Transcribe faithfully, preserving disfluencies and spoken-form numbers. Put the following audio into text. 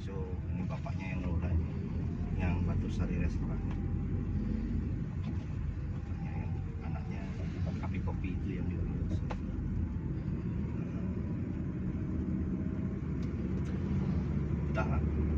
So ini bapaknya yang ngelola ini, yang Batu Sari Restoran. Bapaknya yang anaknya Kapi Kopi itu yang diurus. Udah lah.